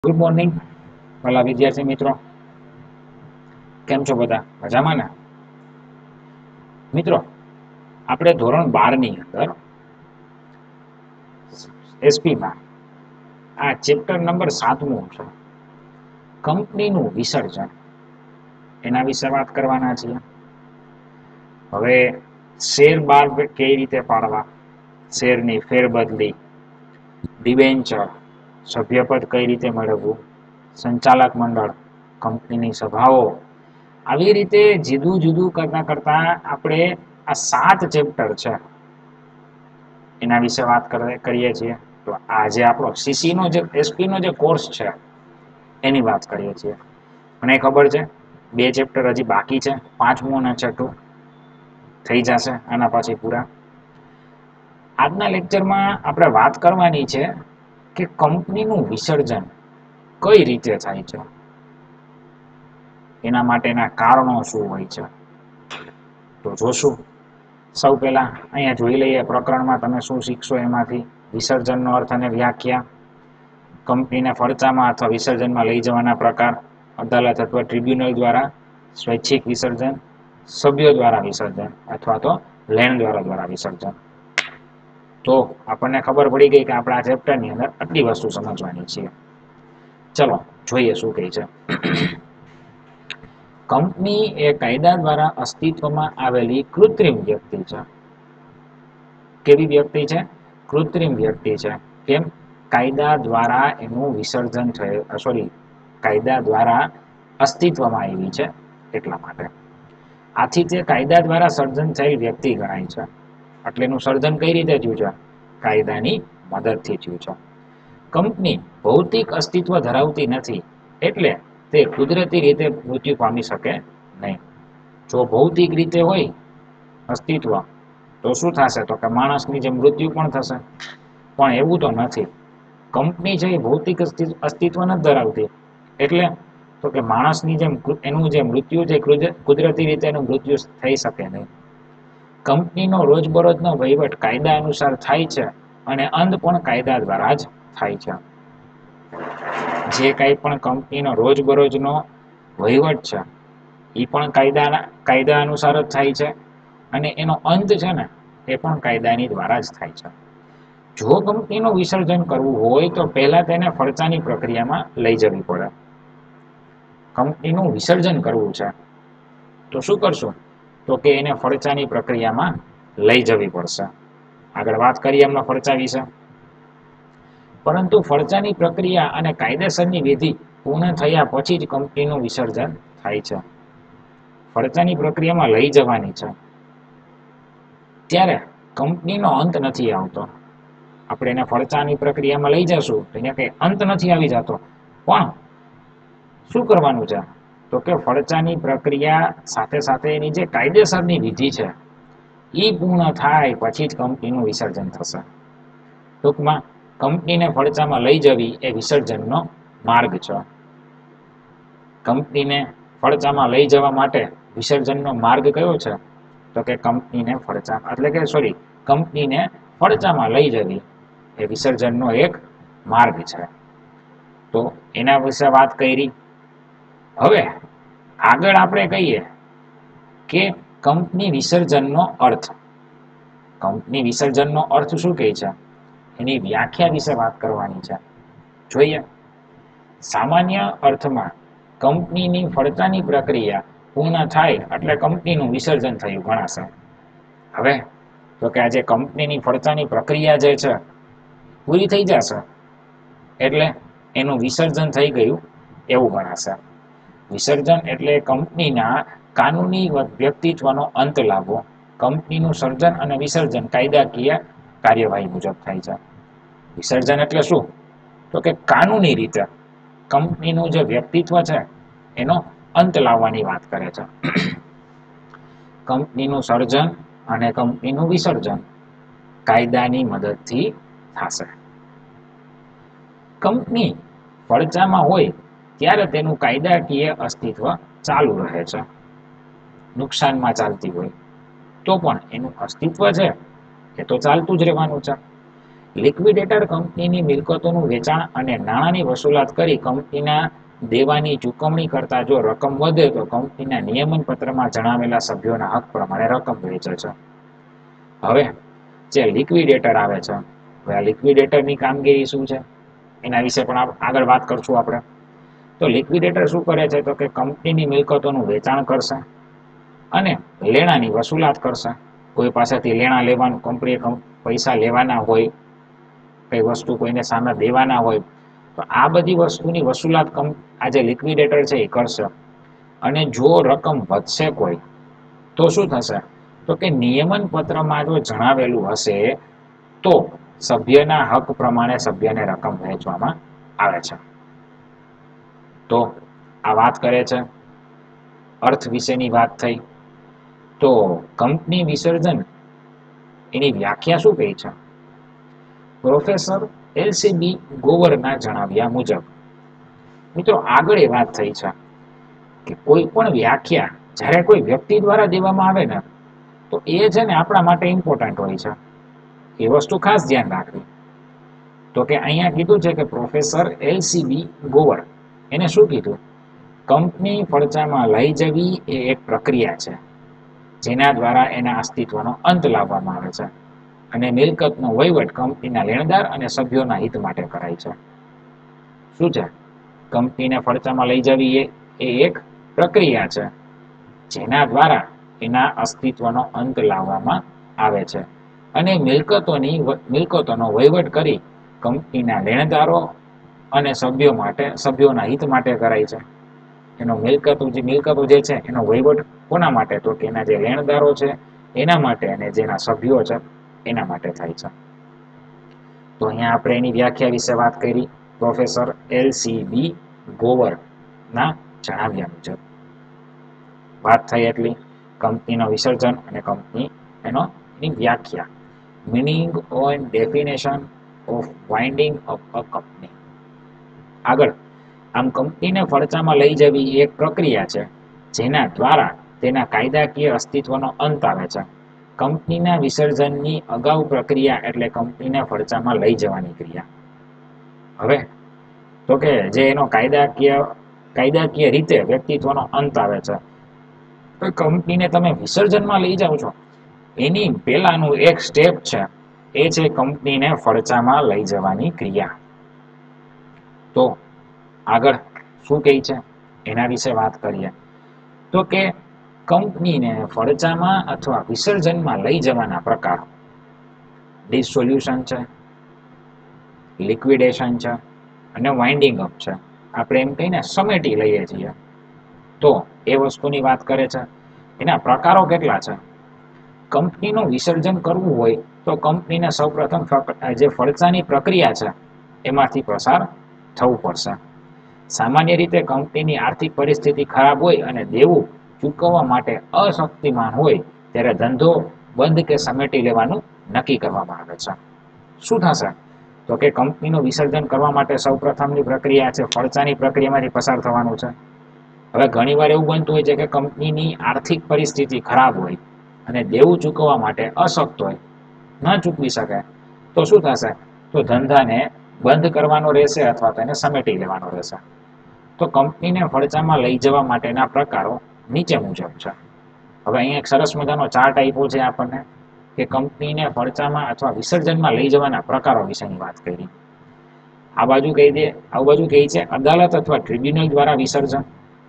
Good morning વાલા વિદ્યાર્થી મિત્રો, કેમ છો બધા? મજામાં ને? મિત્રો, આપણે ધોરણ 12 ની અંદર એસપીમાં આ ચેપ્ટર નંબર 7મું છે, કંપનીનું વિસર્જન. એના વિશે વાત કરવાના છીએ. હવે શેર બહાર કઈ રીતે પાડવા, શેરની ફેરબદલી, ડિબેન્ચર, સભ્યપદ કઈ રીતે મેળવવું, સંચાલક મંડળ, કંપનીની સભાઓ, આવી રીતે જુદું જુદું કરતા કરતા આપણે આ 7 ચેપ્ટર છે એના વિશે વાત કરીએ છીએ. તો આજે આપણો સીસી નો જે એસપી નો જે કોર્સ છે એની વાત કરીએ છીએ. મને ખબર છે 2 ચેપ્ટર હજી બાકી છે, 5મું અને 6થું થઈ જશે આના પછી પૂરા. આજના લેક્ચરમાં આપણે વાત કરવાની છે કે કંપનીનું વિસર્જન કઈ રીતે થાય છે, એના માટેના કારણો શું હોય છે, તો જોશું. સૌ પહેલા અહીંયા જોઈ લઈએ પ્રકરણમાં તમે શું શીખશો એમાંથી. વિસર્જનનો અર્થ અને વ્યાખ્યા, કંપનીને ફરતામાં અથવા વિસર્જનમાં લઈ જવાના પ્રકાર, અદાલત અથવા ટ્રિબ્યુનલ દ્વારા સ્વૈચ્છિક વિસર્જન, સભ્યો દ્વારા વિસર્જન અથવા તો લેણ દ્વારા વિસર્જન. તો આપણને ખબર પડી ગઈ કે આપણે આ ચેપ્ટરની અંદર આટલી વસ્તુ સમજવાની છે. ચલો જોઈએ શું કહે છે. કંપની એ કાયદા દ્વારા અસ્તિત્વમાં આવેલી કૃત્રિમ વ્યક્તિ છે. કેવી વ્યક્તિ છે? કૃત્રિમ વ્યક્તિ છે. કેમ? કાયદા દ્વારા એનું વિસર્જન કાયદા દ્વારા અસ્તિત્વમાં આવી છે એટલા માટે. આથી તે કાયદા દ્વારા સર્જન થયેલ વ્યક્તિ ગણાય છે. એટલે એનું સર્જન કઈ રીતે થયું છે? કાયદાની મદદથી થયું છે. કંપની ભૌતિક અસ્તિત્વ ધરાવતી નથી, એટલે તે કુદરતી રીતે મૃત્યુ પામી શકે નહીં. જો ભૌતિક રીતે હોય અસ્તિત્વ તો શું થશે? તો કે માણસની જેમ મૃત્યુ પણ થશે. પણ એવું તો નથી. કંપની છે એ ભૌતિક અસ્તિત્વ નથી ધરાવતી, એટલે તો કે માણસની જેમ એનું જે મૃત્યુ છે કુદરતી રીતે એનું મૃત્યુ થઈ શકે નહીં. કંપનીનો રોજબરોજનો વહીવટ કાયદા અનુસાર થાય છે અને અંત પણ કાયદા દ્વારા જ થાય છે. જે કંઈ પણ કંપનીનો રોજબરોજનો વહીવટ છે એ પણ કાયદા અનુસાર જ થાય છે અને એનો અંત છે ને એ પણ કાયદાની દ્વારા જ થાય છે. જો કંપનીનું વિસર્જન કરવું હોય તો પહેલા તેને ફરતાની પ્રક્રિયામાં લઈ જવી પડે. કંપનીનું વિસર્જન કરવું છે તો શું કરશું? તો કે એને ફરતાની પ્રક્રિયામાં લઈ જવી પડશે. આગળ વાત કરીએ એમના ફરતા વિશે. પરંતુ ફરતાની પ્રક્રિયા અને કાયદેસરની વિધિ પૂર્ણ થયા પછી જ કંપનીનું વિસર્જન થાય છે. ફરતાની પ્રક્રિયામાં લઈ જવાની છે ત્યારે કંપનીનો અંત નથી આવતો. આપણે એને ફરતાની પ્રક્રિયામાં લઈ જશું તો એને કંઈ અંત નથી આવી જતો, પણ શું કરવાનું છે? તો કે ફરતાની પ્રક્રિયા સાથે સાથે એની જે કાયદેસરની વિધિ છે એ પૂર્ણ થાય પછી જ કંપનીનું વિસર્જન થશે. ટૂંકમાં કંપનીને ફરતામાં લઈ જવી એ વિસર્જનનો માર્ગ છે. કંપનીને ફરતામાં લઈ જવા માટે વિસર્જનનો માર્ગ કયો છે? તો કે કંપનીને ફરતામાં લઈ જવી એ વિસર્જનનો એક માર્ગ છે. તો એના વિશે વાત કરી. હવે આગળ આપણે કહીએ કે કંપની વિસર્જનનો અર્થ. કંપની વિસર્જનનો અર્થ શું કહે છે એની વ્યાખ્યા વિશે વાત કરવાની છે. જોઈએ. સામાન્ય અર્થમાં કંપનીની ફરતાની પ્રક્રિયા પૂર્ણ થાય એટલે કંપનીનું વિસર્જન થયું ગણાશે. હવે તો કે આજે કંપનીની ફરતાની પ્રક્રિયા જે છે પૂરી થઈ જશે એટલે એનું વિસર્જન થઈ ગયું એવું ગણાશે. વિસર્જન એટલે કંપનીના કાનૂની વ્યક્તિત્વનો અંત લાવવો. કંપનીનું સર્જન અને વિસર્જન કાયદાકીય કાર્યવાહી મુજબ થાય છે. વિસર્જન એટલે શું? તો કે કાનૂની રીતે કંપનીનું જે વ્યક્તિત્વ છે એનો અંત લાવવાની વાત કરે છે. કંપનીનું સર્જન અને કંપનીનું વિસર્જન કાયદાની મદદથી થશે. કંપની ફરજામાં હોય ત્યારે તેનું કાયદાકીય અસ્તિત્વ ચાલુ રહે છે. નુકસાનમાં ચાલતી હોય તો પણ એનું અસ્તિત્વ છે એ તો ચાલતું જ રહેવાનું છે. લિક્વિડેટર કંપનીની મિલકતોનું વેચાણ અને નાણાંની વસૂલાત કરી કંપનીના દેવાની ચૂકવણી કરતા જો રકમ વધે તો કંપનીના નિયમન પત્રમાં જણાવેલા સભ્યોના હક પ્રમાણે રકમ વહેંચે છે. હવે જે લિક્વિડેટર આવે છે, હવે આ લિક્વિડેટરની કામગીરી શું છે એના વિશે પણ આગળ વાત કરશું આપણે. તો લિક્વિડેટર શું કરે છે તો કે કંપનીની મિલકતોનું વેચાણ કરશે અને લેણાની વસૂલાત કરશે. કોઈ પાસેથી લેણા લેવાનું, કંપનીએ પૈસા લેવાના હોય, કઈ વસ્તુ કોઈને સામે દેવાના હોય, તો આ બધી વસ્તુની વસૂલાત આ જે લિક્વિડેટર છે એ કરશે. અને જો રકમ વધશે કોઈ તો શું થશે તો કે નિયમન પત્રમાં જો જણાવેલું હશે તો સભ્યના હક પ્રમાણે સભ્યને રકમ વહેંચવામાં આવે છે. તો આ વાત કરે છે અર્થ વિશેની વાત થઈ. તો કંપની વિસર્જન એની વ્યાખ્યા શું કહી છે? પ્રોફેસર એલસીબી ગોવરના જણાવ્યા મુજબ, મિત્રો આગળ એ વાત થઈ છે કે કોઈ પણ વ્યાખ્યા જ્યારે કોઈ વ્યક્તિ દ્વારા દેવામાં આવે ને તો એ છે ને આપણા માટે ઇમ્પોર્ટન્ટ હોય છે. એ વસ્તુ ખાસ ધ્યાન રાખવી. તો કે અહીંયા કીધું છે કે પ્રોફેસર એલસીબી ગોવર એને શું કીધું? કંપની ફડચામાં લઈ જવી એ એક પ્રક્રિયા છે જેના દ્વારા એના અસ્તિત્વનો અંત લાવવામાં આવે છે અને મિલકતનો વહીવટ કંપનીના લેણદાર અને સભ્યોના હિત માટે કરાય છે. શું છે? કંપનીને ફડચામાં લઈ જવી એ એક પ્રક્રિયા છે જેના દ્વારા એના અસ્તિત્વનો અંત લાવવામાં આવે છે અને મિલકતોનો વહીવટ કરી કંપનીના લેણદારો અને સભ્યોના હિત માટે કરાય છે. એનો મિલકતો જે છે એનો વહીવટ કોના માટે? તો કે એના જે લેણદારો છે એના માટે અને જેના સભ્યો છે એના માટે થાય છે. તો અહીંયા આપણે એની વ્યાખ્યા વિશે વાત કરી પ્રોફેસર એલસીબી ગોવર ના જણાવ્યા મુજબ. વાત થઈ એટલી કંપનીનો વિસર્જન અને એની વ્યાખ્યા. Meaning and definition of winding up a company. આગળ, આમ કંપનીને ફડચામાં લઈ જવી એ એક પ્રક્રિયા છે જેના દ્વારા તેના કાયદાકીય અસ્તિત્વનો અંત આવે છે. કંપનીના વિસર્જનની અગાઉ પ્રક્રિયા એટલે કંપનીને ફડચામાં લઈ જવાની ક્રિયા. હવે તો કે જે એનો કાયદાકીય રીતે વ્યક્તિત્વનો અંત આવે છે, તો કંપનીને તમે વિસર્જનમાં લઈ જાઓ છો એની પહેલાનું એક સ્ટેપ છે એ છે કંપનીને ફડચામાં લઈ જવાની ક્રિયા. તો આગળ શું કહે છે એના વિશે વાત કરીએ. તો કે કંપનીને ફડચામાં અથવા વિસર્જનમાં લઈ જવાના પ્રકાર ડિસોલ્યુશન છે, લિક્વિડેશન છે અને વાઇન્ડિંગ અપ છે. આપણે એમ કહીને સમેટી લઈએ છીએ તો એ વસ્તુની વાત કરે છે. એના પ્રકારો કેટલા છે? કંપનીનું વિસર્જન કરવું હોય તો કંપનીને સૌપ્રથમ જે ફડચાની પ્રક્રિયા છે એમાંથી પસાર થવું પડશે. સામાન્ય રીતે કંપનીની આર્થિક પરિસ્થિતિ ખરાબ હોય અને દેવું ચૂકવવા માટે અશક્તિમાન હોય ત્યારે ધંધો બંધ કે સમેટી લેવાનું નક્કી કરવામાં આવે છે. શું થશે? તો કે કંપનીનું વિસર્જન કરવા માટે સૌપ્રથમની પ્રક્રિયા છે ફડચાની પ્રક્રિયામાંથી પસાર થવાનું છે. હવે ઘણીવાર એવું બનતું હોય છે કે કંપનીની આર્થિક પરિસ્થિતિ ખરાબ હોય અને દેવું ચૂકવવા માટે અશક્ત હોય, ન ચૂકવી શકે, તો શું થશે? તો ધંધાને બંધ કરવાનો રહેશે અથવા તેને સમેટી લેવાનો રહેશે. તો કંપનીને ફડચામાં લઈ જવા માટેના પ્રકારો નીચે મુજબ છે. હવે અહીંયા એક સરસ મજાનો ચાર્ટ આપ્યો છે આપણને કે કંપનીને ફડચામાં અથવા વિસર્જનમાં લઈ જવાના પ્રકારો વિશેની વાત કરી. આ બાજુ કહી છે અદાલત અથવા ટ્રિબ્યુનલ દ્વારા વિસર્જન.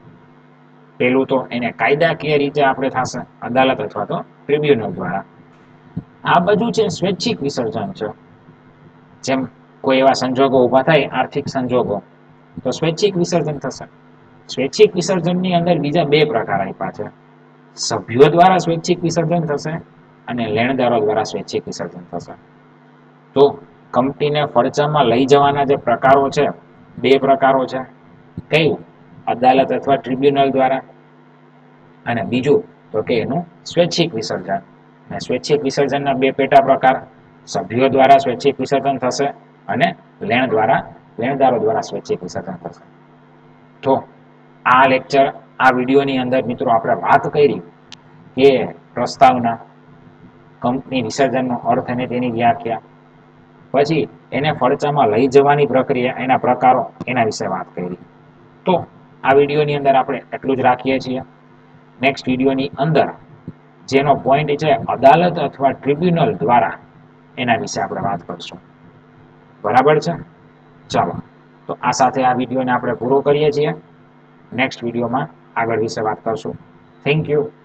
પેલું તો એને કાયદાકીય રીતે આપણે થશે અદાલત અથવા તો ટ્રિબ્યુનલ દ્વારા. આ બાજુ છે સ્વૈચ્છિક વિસર્જન છે. જેમ કોઈ એવા સંજોગો ઊભા થાય, આર્થિક સંજોગો, તો સ્વૈચ્છિક વિસર્જન થશે. સ્વૈચ્છિક વિસર્જનની અંદર બીજા બે પ્રકાર આપ્યા છે. સભ્યો દ્વારા સ્વૈચ્છિક વિસર્જન થશે અને લેણદારો દ્વારા સ્વૈચ્છિક વિસર્જન થશે. તો કંપનીને ફડચામાં લઈ જવાના જે પ્રકારો છે, બે પ્રકારો છે. કયું? અદાલત અથવા ટ્રિબ્યુનલ દ્વારા, અને બીજું તો કે એનું સ્વૈચ્છિક વિસર્જન. અને સ્વૈચ્છિક વિસર્જનના બે પેટા પ્રકાર, સભ્યો દ્વારા સ્વૈચ્છિક વિસર્જન થશે અને લેણદારો દ્વારા સ્વૈચ્છિક વિસર્જન થશે. તો આ લેક્ચર, આ વિડીયોની અંદર મિત્રો આપણે વાત કરી કે પ્રસ્તાવના, કંપની વિસર્જનનો અર્થ અને તેની વ્યાખ્યા, પછી એને ફડચામાં લઈ જવાની પ્રક્રિયા, એના પ્રકારો, એના વિશે વાત કરી. તો આ વિડીયોની અંદર આપણે એટલું જ રાખીએ છીએ. નેક્સ્ટ વિડીયોની અંદર જેનો પોઈન્ટ છે અદાલત અથવા ટ્રિબ્યુનલ દ્વારા, એના વિશે આપણે વાત કરશું. બરાબર છે? ચાલો, તો આ સાથે આ વિડીયોને આપણે પૂરો કરીએ છીએ. નેક્સ્ટ વિડીયોમાં આગળ વિશે વાત કરશું. Thank you.